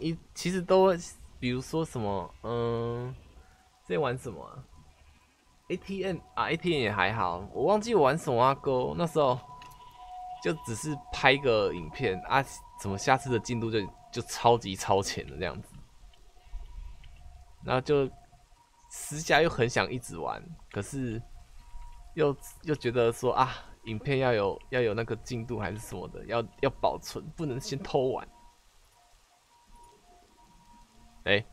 其实都，比如说什么，在玩什么啊？ATM 啊，ATM 也还好，我忘记我玩什么啊哥，那时候就只是拍个影片啊，怎么下次的进度就超级超前的这样子，然后就私下又很想一直玩，可是又觉得说啊，影片要有那个进度还是什么的，要保存，不能先偷玩。哎、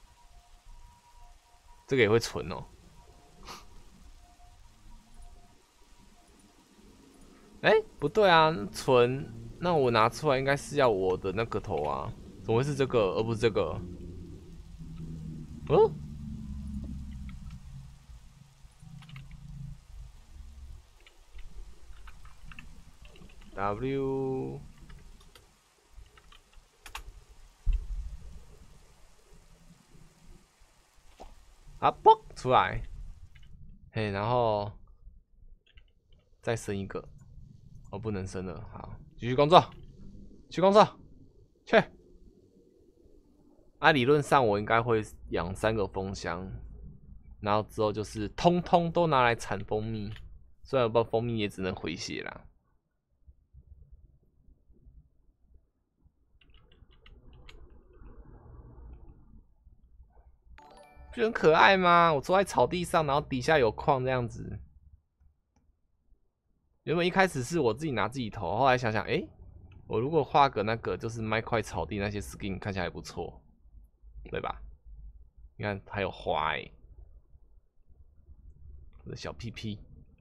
这个也会存哦。哎、不对啊，存那我拿出来应该是要我的那个头啊，怎么会是这个而不是这个？嗯，W 啊，嘣出来，嘿，然后再生一个，哦，不能生了，好，继续工作，去工作，去。啊，理论上我应该会养3个蜂箱，然后之后就是通通都拿来产蜂蜜，虽然我不知道蜂蜜也只能回血啦。不很可爱吗？我坐在草地上，然后底下有矿这样子。原本一开始是我自己拿自己投，后来想想，我如果画个那个就是卖块草地那些 skin 看起来还不错，对吧？你看还有花我的小屁屁。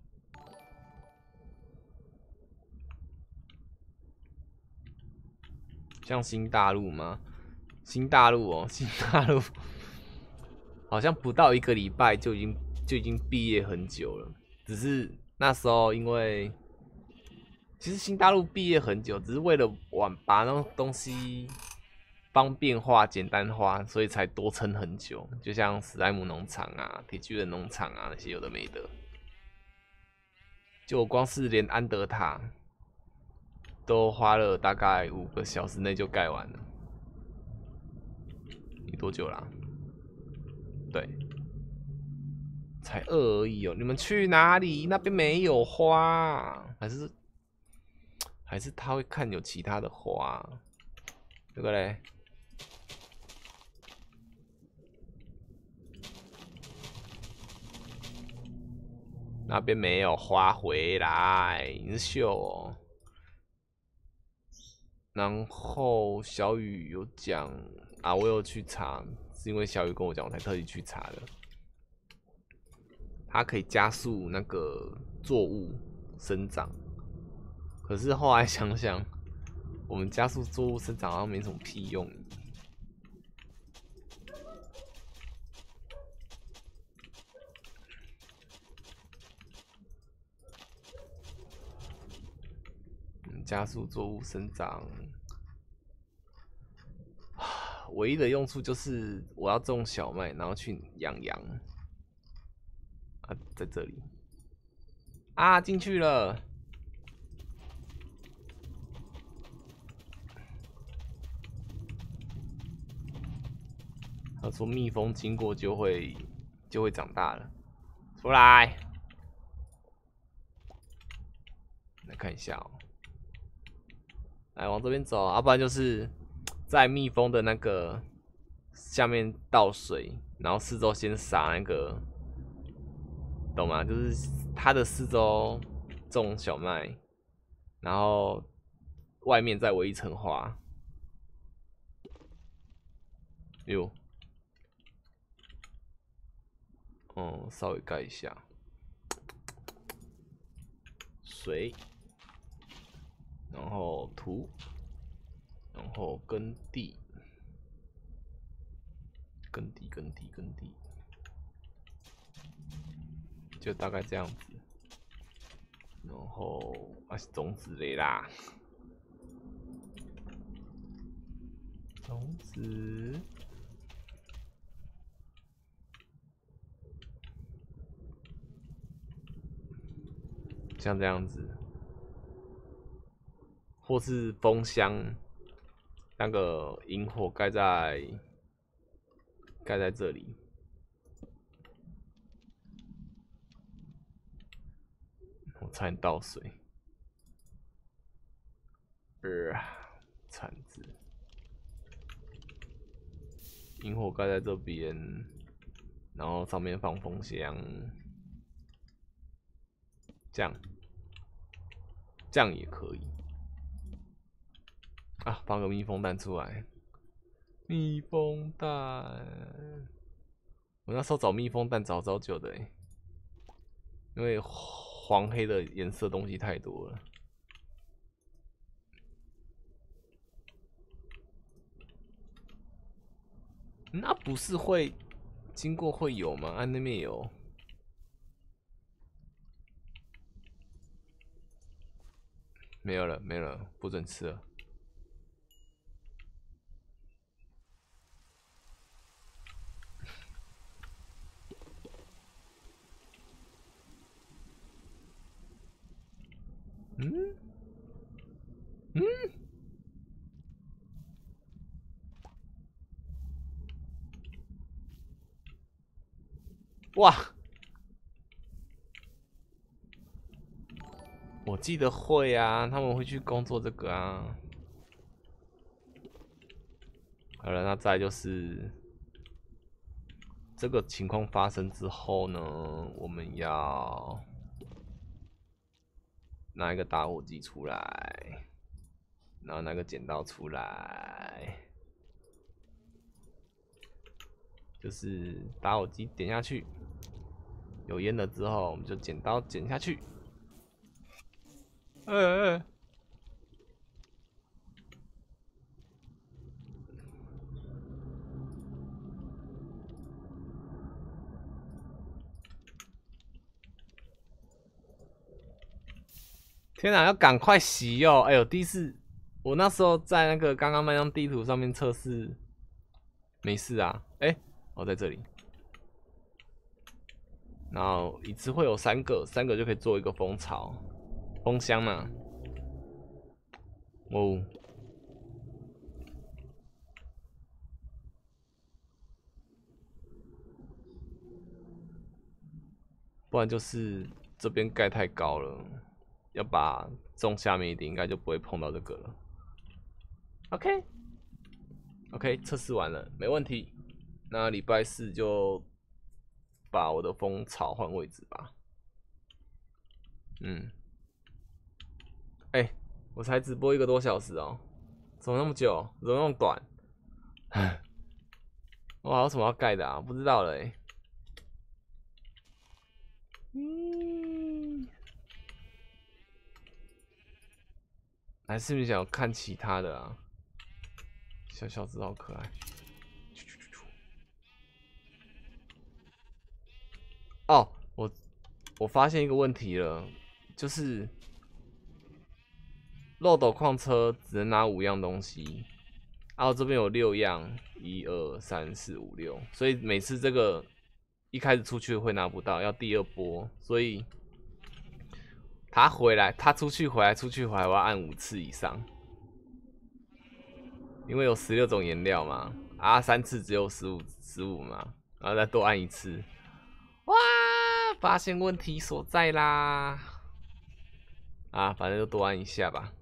像新大陆吗？新大陆哦，新大陆好像不到1个礼拜就已经毕业很久了，只是那时候因为其实新大陆毕业很久，只是为了把那种东西方便化、简单化，所以才多撑很久。就像史莱姆农场啊、铁巨人农场啊那些有的没的，就我光是连安德塔都花了大概5个小时内就盖完了。你多久啦、对，才2而已哦。你们去哪里？那边没有花，还是他会看有其他的花？这个嘞？那边没有花回来，你是秀哦。然后小雨有讲啊，我有去查，是因为小雨跟我讲，我才特意去查的。它可以加速那个作物生长，可是后来想想，我们加速作物生长好像没什么屁用。加速作物生长，唯一的用处就是我要种小麦，然后去养羊。啊，在这里啊，进去了。他说蜜蜂经过就会长大了。出来，来看一下哦。来往这边走，要不然就是在蜜蜂的那个下面倒水，然后四周先撒那个，懂吗？就是它的四周种小麦，然后外面再围一层花。哟，稍微盖一下水，然后土，然后耕地，就大概这样子。然后是种子类啦，种子。像这样子，或是蜂箱， 那个萤火盖在这里。我差点倒水。铲子。萤火盖在这边，然后上面放风箱，这样也可以。啊，放个蜜蜂蛋出来。蜜蜂蛋，我那时候找蜜蜂蛋找超久的因为黄黑的颜色东西太多了。那不是会经过会有吗？啊，那边有。没有了，没有了，不准吃了。嗯嗯，哇！我记得会啊，他们会去工作这个啊。好了，那再来就是这个情况发生之后呢，我们要拿一个打火机出来，然后拿个剪刀出来，就是打火机点下去，有烟了之后，我们就剪刀剪下去。天哪，要赶快洗哦！哎呦，第一次，我那时候在那个刚刚那张地图上面测试，没事啊。我在这里，然后一次会有3个，3个就可以做一个蜂巢、蜂箱嘛。哦，不然就是这边盖太高了，要把种下面一点，应该就不会碰到这个了。OK， 测试完了，没问题。那礼拜4就把我的蜂巢换位置吧。我才直播1个多小时哦，怎么那么久？怎么那么短？我还有什么要盖的啊？不知道了还是你想看其他的啊？小小子好可爱。哦，我发现一个问题了，就是漏斗矿车只能拿5样东西，然后这边有6样，1、2、3、4、5、6，所以每次这个一开始出去会拿不到，要第2波，所以他出去回来，出去回来，我要按5次以上，因为有16种颜料嘛，3次只有15嘛，然后再多按1次，哇，发现问题所在啦！反正就多按一下吧。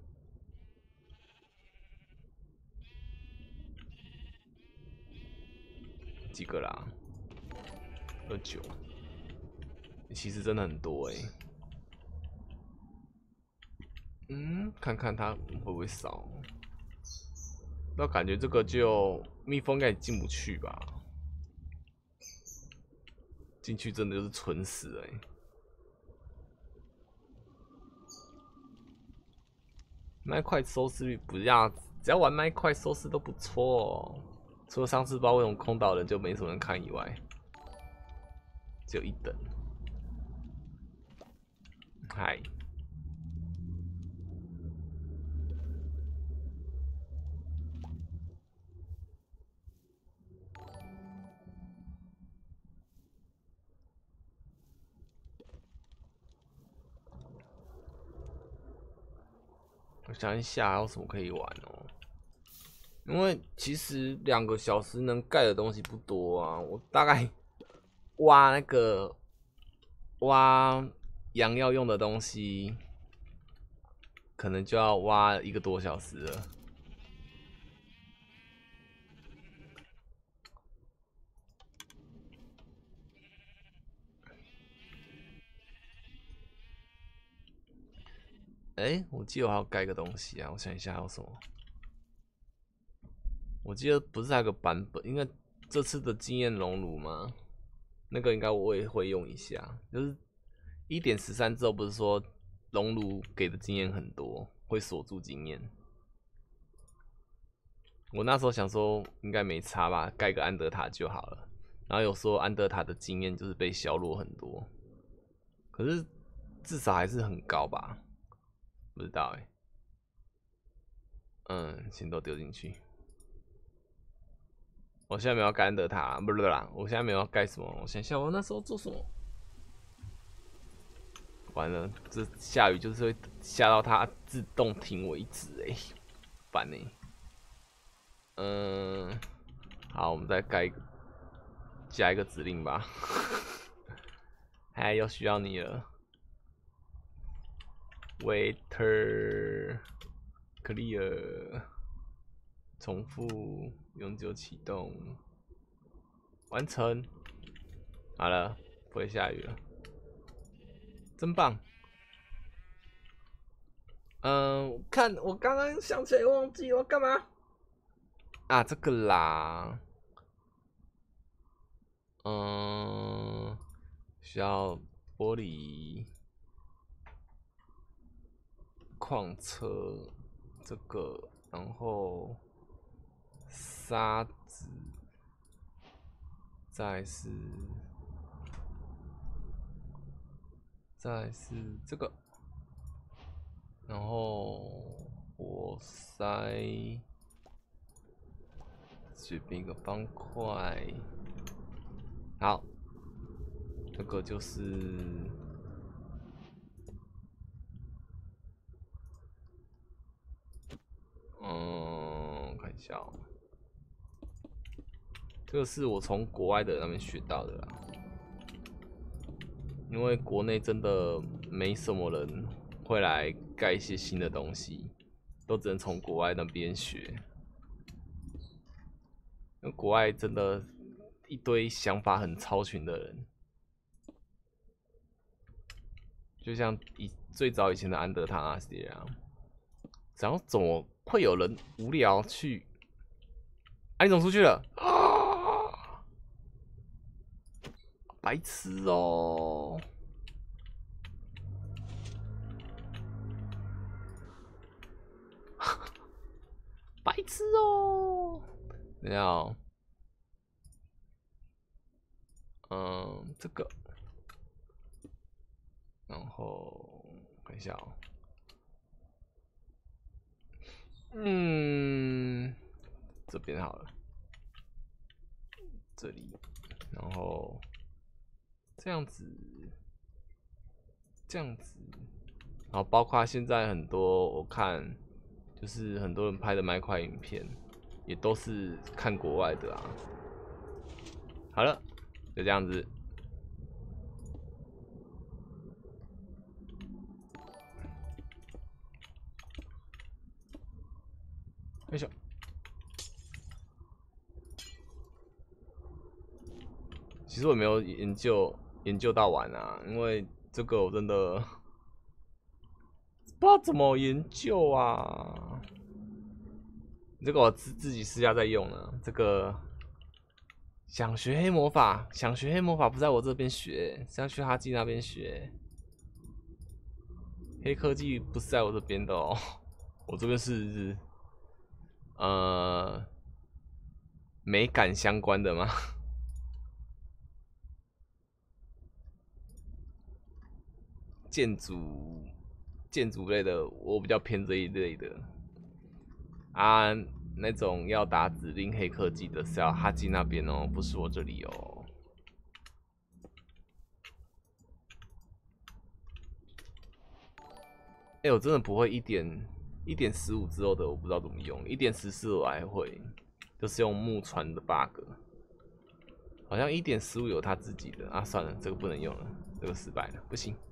几个啦？29，其实真的很多看看它会不会少。那感觉这个就蜜蜂应该也进不去吧？进去真的就是蠢死那一块收视率不要，只要玩那一块收视都不错哦。除了上次不知道为什么空岛人就没什么人看以外，只有1等。嗨，我想一下还有什么可以玩哦。 因为其实2个小时能盖的东西不多啊，我大概挖羊要用的东西，可能就要挖1个多小时了。我记得我还要盖个东西啊，我想一下还有什么。我记得不是还有个版本，应该这次的经验熔炉吗？那个应该我也会用一下，就是1.13之后不是说熔炉给的经验很多，会锁住经验。我那时候想说应该没差吧，盖个安德塔就好了。然后有说安德塔的经验就是被削弱很多，可是至少还是很高吧？不知道先都丢进去。我现在没有盖安德塔，不是啦，我现在没有要盖什么。我想一下，我那时候做什么？完了，这下雨就是会下到它自动停为止，烦好，我们再加一个指令吧。又需要你了 ，Waiter Clear， 重复永久启动，完成。好了，不会下雨了，真棒。看我刚刚想起来忘记我干嘛啊？这个啦，需要玻璃矿车这个，然后沙子，再是这个，然后活塞，随便一个方块，好，这个就是看一下这个是我从国外的那边学到的啦，因为国内真的没什么人会来盖一些新的东西，都只能从国外那边学。因为国外真的一堆想法很超群的人，就像最早以前的安德塔那些啊，然后怎么会有人无聊去？你怎么出去了？啊！白痴哦！白痴哦！等下这个，然后看一下这边好了，这里，然后这样子，然后包括现在很多我看，就是很多人拍的麦块影片，也都是看国外的啊。好了，就这样子。よいしょ。其实我没有研究到完啊，因为这个我真的不知道怎么研究啊。这个我自己私下在用呢。这个想学黑魔法不在我这边学，是要去哈基那边学。黑科技不是在我这边的哦，我这边是美感相关的吗？建筑类的，我比较偏这一类的啊。那种要打指令黑科技的是要哈基那边哦，不是我这里哦。我真的不会一点 1.15之后的我不知道怎么用，1.14我还会，就是用木船的 bug。好像1.15有他自己的啊，算了，这个不能用了，这个失败了，不行。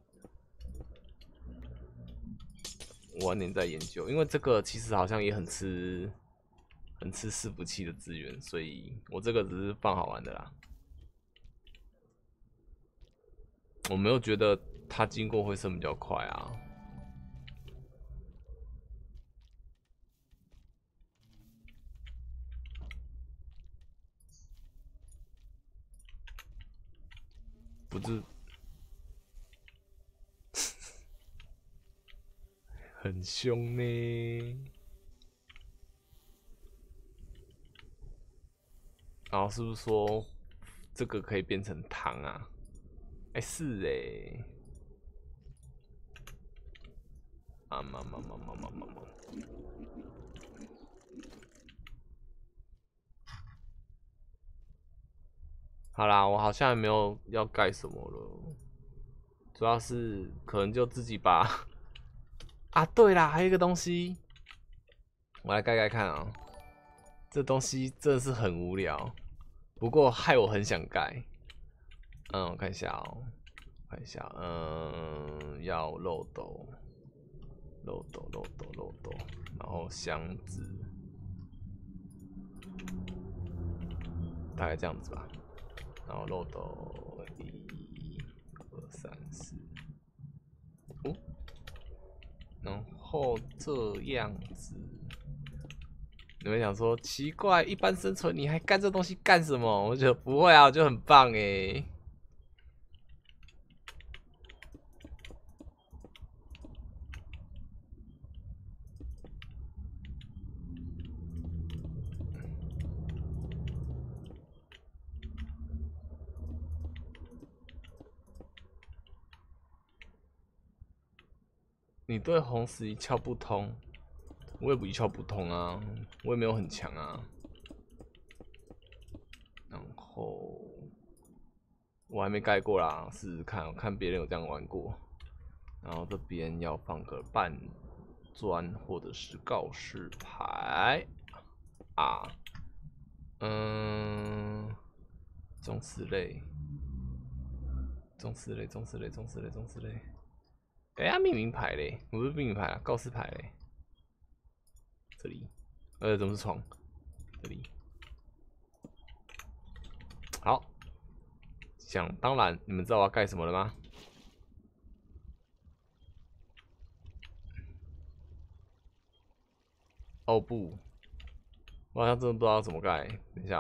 我晚点再研究，因为这个其实好像也很吃伺服器的资源，所以我这个只是放好玩的啦。我没有觉得它经过会升比较快啊。不是，很凶呢。然后是不是说这个可以变成糖啊？哎、是哎、啊妈。好啦，我好像也没有要盖什么了，主要是可能就自己把啊，对啦，还有一个东西，我来盖盖看啊。这东西真的是很无聊，不过害我很想盖。我看一下哦，看一下，要漏斗，然后箱子，大概这样子吧。然后漏斗1、2、3、4，哦，然后这样子。你们想说奇怪，一般生存你还干这东西干什么？我觉得不会啊，我觉得很棒哎。你对红石一窍不通，我也不一窍不通啊，我也没有很强啊。然后我还没盖过啦，试试看，我看别人有这样玩过。然后这边要放个半砖或者是告示牌啊，中式类。哎呀，命名牌嘞，不是命名牌啊，告示牌嘞。这里，怎么是床？这里。好，想当然，你们知道我要盖什么了吗？哦不，我好像真的不知道怎么盖。等一下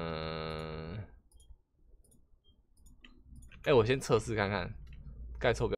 哦，我先测试看看，盖错不